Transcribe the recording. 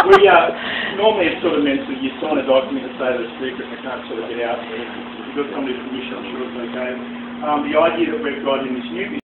Normally it's sort of meant to, you sign a document to say that it's secret and it can't sort of get out there. If you've got somebody's permission, I'm sure it's okay. The idea that we've got in this new